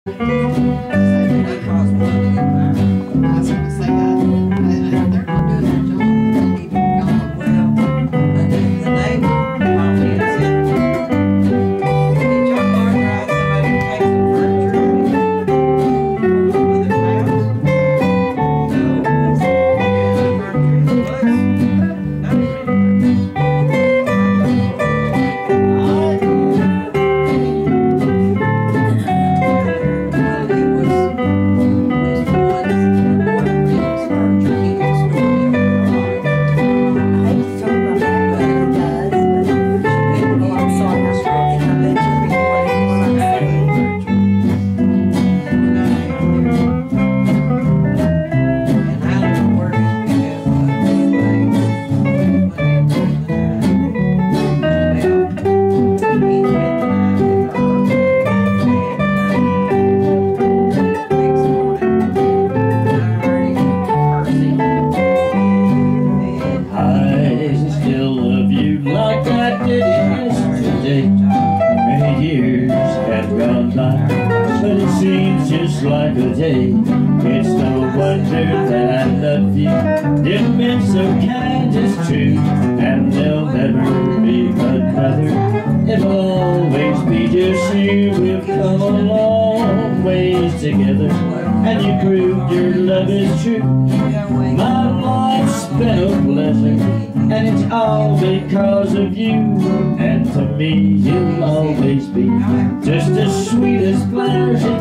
That caused one to get married. I was gonna say that. They're not doing their job. They need to be gone. Well, the neighbor called me and said, did y'all authorize somebody to take some furniture with their house? No. I said, furniture in the place? Not really. Many years have gone by, but it seems just like a day. It's no wonder that I love you. You've been so kind, it's true, and there'll never be another. It'll always be just you. We've come a long ways together, and you proved your love is true. My life's been a pleasure, and it's all because of you. And to me, you'll always be just the sweetest pleasure